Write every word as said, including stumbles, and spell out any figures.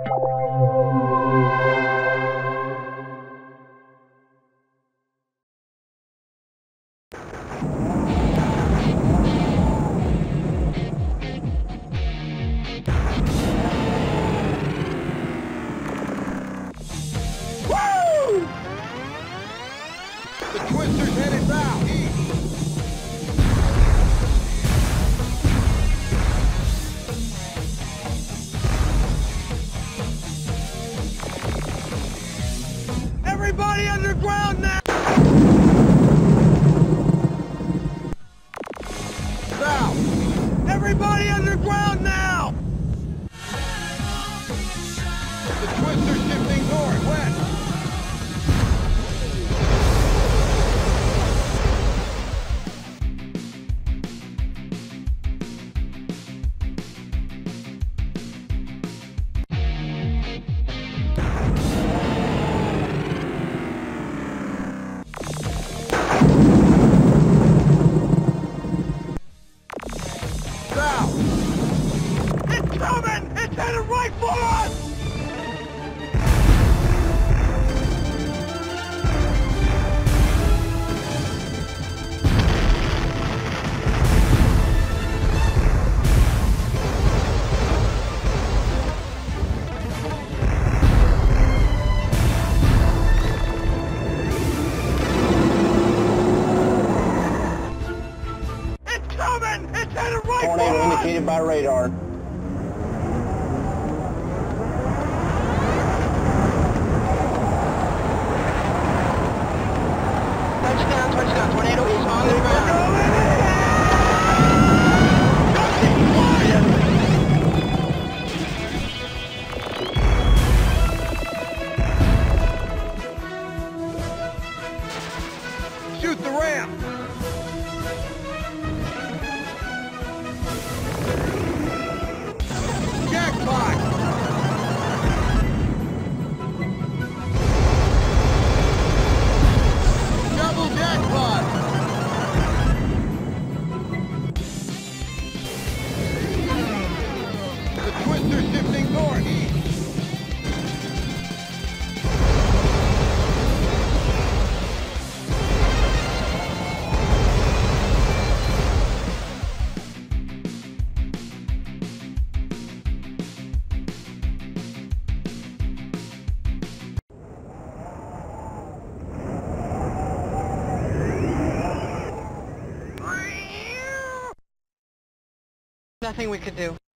The Twister's headed south, east. Everybody underground now! South! Everybody underground now! The Twister's shifting north, west. It's coming! It's headed right for us! It's coming! It's headed right for us! Tornado indicated by radar. Touchdown, touchdown. Tornado is on the ground. Shoot the ramp! Jackpot! Double jackpot! The Twister shifting north, east. Nothing we could do.